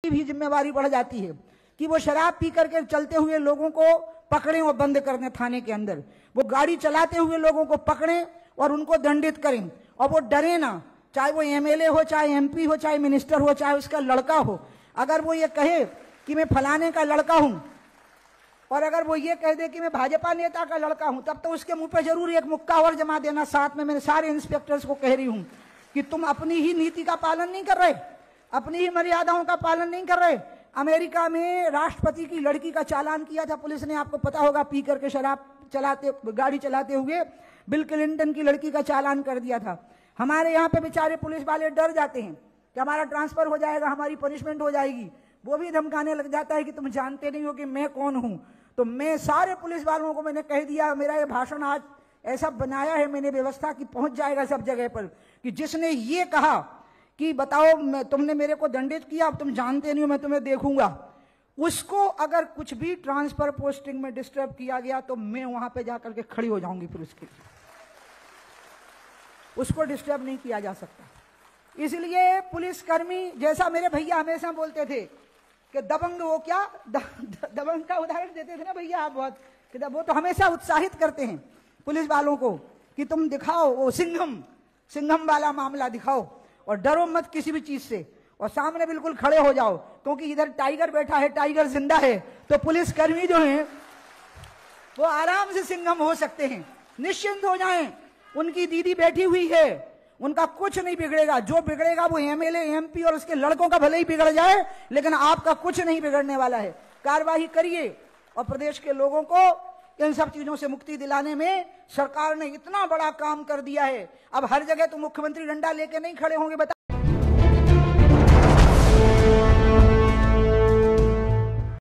भी जिम्मेवारी बढ़ जाती है कि वो शराब पी करके चलते हुए लोगों को पकड़ें और बंद कर दें थाने के अंदर, वो गाड़ी चलाते हुए लोगों को पकड़ें और उनको दंडित करें, और वो डरे ना, चाहे वो एमएलए हो, चाहे एमपी हो, चाहे मिनिस्टर हो, चाहे उसका लड़का हो। अगर वो ये कहे कि मैं फलाने का लड़का हूं, और अगर वो ये कह दे कि मैं भाजपा नेता का लड़का हूं, तब तो उसके मुंह पे जरूर एक मुक्का और जमा देना। साथ में मैंने सारे इंस्पेक्टर्स को कह रही हूं कि तुम अपनी ही नीति का पालन नहीं कर रहे, अपनी ही मर्यादाओं का पालन नहीं कर रहे। अमेरिका में राष्ट्रपति की लड़की का चालान किया था पुलिस ने, आपको पता होगा, पी करके शराब चलाते गाड़ी चलाते हुए बिल क्लिंटन की लड़की का चालान कर दिया था। हमारे यहाँ पे बेचारे पुलिस वाले डर जाते हैं कि हमारा ट्रांसफर हो जाएगा, हमारी पनिशमेंट हो जाएगी। वो भी धमकाने लग जाता है कि तुम जानते नहीं हो कि मैं कौन हूं। तो मैं सारे पुलिस वालों को मैंने कह दिया, मेरा ये भाषण आज ऐसा बनाया है मैंने व्यवस्था की पहुंच जाएगा सब जगह पर, कि जिसने ये कहा कि बताओ तुमने मेरे को दंडित किया, अब तुम जानते नहीं हो, मैं तुम्हें देखूंगा, उसको अगर कुछ भी ट्रांसफर पोस्टिंग में डिस्टर्ब किया गया तो मैं वहां पे जाकर के खड़ी हो जाऊंगी फिर उसके लिए। उसको डिस्टर्ब नहीं किया जा सकता। इसलिए पुलिसकर्मी, जैसा मेरे भैया हमेशा बोलते थे कि दबंग, वो क्या दबंग का उदाहरण देते थे ना भैया आप बहुत, कि वो तो हमेशा उत्साहित करते हैं पुलिस वालों को कि तुम दिखाओ वो सिंघम वाला मामला दिखाओ, और डरो मत किसी भी चीज से, और सामने बिल्कुल खड़े हो जाओ, क्योंकि इधर टाइगर बैठा है, टाइगर जिंदा है, तो पुलिसकर्मी जो हैं वो आराम से सिंघम हो सकते हैं। निश्चिंत हो जाएं, उनकी दीदी बैठी हुई है, उनका कुछ नहीं बिगड़ेगा। जो बिगड़ेगा वो एमएलए, एमपी और उसके लड़कों का भले ही बिगड़ जाए, लेकिन आपका कुछ नहीं बिगड़ने वाला है। कार्रवाई करिए, और प्रदेश के लोगों को इन सब चीजों से मुक्ति दिलाने में सरकार ने इतना बड़ा काम कर दिया है। अब हर जगह तो मुख्यमंत्री डंडा लेके नहीं खड़े होंगे, बता